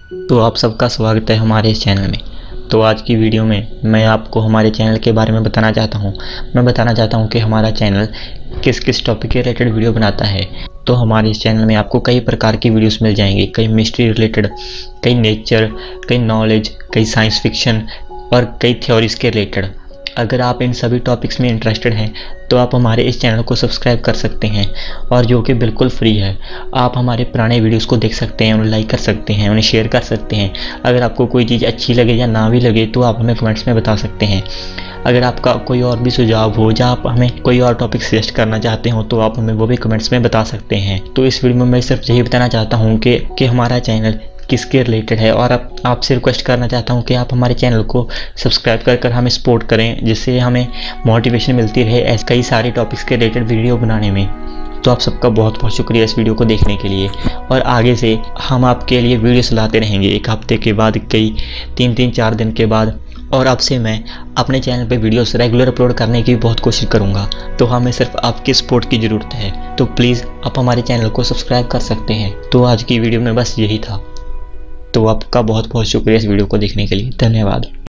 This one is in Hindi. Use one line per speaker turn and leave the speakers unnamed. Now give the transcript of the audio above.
तो आप सबका स्वागत है हमारे इस चैनल में। तो आज की वीडियो में मैं आपको हमारे चैनल के बारे में बताना चाहता हूँ। मैं बताना चाहता हूँ कि हमारा चैनल किस किस टॉपिक के रिलेटेड वीडियो बनाता है। तो हमारे इस चैनल में आपको कई प्रकार की वीडियोस मिल जाएंगी, कई मिस्ट्री रिलेटेड, कई नेचर, कई नॉलेज, कई साइंस फिक्शन और कई थ्योरीज के रिलेटेड। अगर आप इन सभी टॉपिक्स में इंटरेस्टेड हैं तो आप हमारे इस चैनल को सब्सक्राइब कर सकते हैं, और जो कि बिल्कुल फ्री है। आप हमारे पुराने वीडियोस को देख सकते हैं, उन्हें लाइक कर सकते हैं, उन्हें शेयर कर सकते हैं। अगर आपको कोई चीज़ अच्छी लगे या ना भी लगे तो आप हमें कमेंट्स में बता सकते हैं। अगर आपका कोई और भी सुझाव हो या आप हमें कोई और टॉपिक सजेस्ट करना चाहते हो तो आप हमें वो भी कमेंट्स में बता सकते हैं। तो इस वीडियो में मैं सिर्फ यही बताना चाहता हूँ कि हमारा चैनल किसके रिलेटेड है, और आपसे रिक्वेस्ट करना चाहता हूं कि आप हमारे चैनल को सब्सक्राइब कर हमें सपोर्ट करें, जिससे हमें मोटिवेशन मिलती रहे ऐसे कई सारे टॉपिक्स के रिलेटेड वीडियो बनाने में। तो आप सबका बहुत बहुत शुक्रिया इस वीडियो को देखने के लिए, और आगे से हम आपके लिए वीडियोस लाते रहेंगे, एक हफ्ते के बाद, कई 3-4 दिन के बाद। और अब से मैं अपने चैनल पे वीडियोस रेगुलर अपलोड करने की बहुत कोशिश करूँगा। तो हमें सिर्फ आपकी सपोर्ट की ज़रूरत है। तो प्लीज़ आप हमारे चैनल को सब्सक्राइब कर सकते हैं। तो आज की वीडियो में बस यही था। तो आपका बहुत बहुत शुक्रिया इस वीडियो को देखने के लिए। धन्यवाद।